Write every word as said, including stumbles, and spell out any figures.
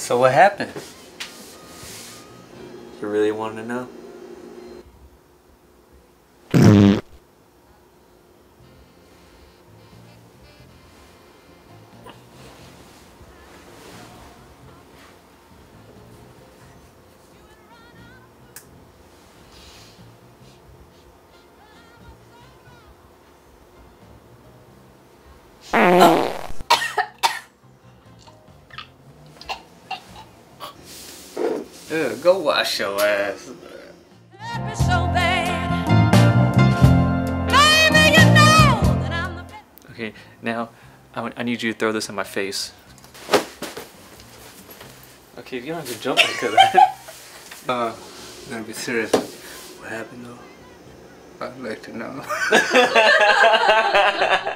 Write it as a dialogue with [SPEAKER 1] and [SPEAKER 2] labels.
[SPEAKER 1] So what happened? You really want to know? Ugh, go wash your ass. Okay, now I, I need you to throw this in my face. Okay, you don't have to jump like that.
[SPEAKER 2] Uh, I'm gonna be serious. What happened though? I'd like to know.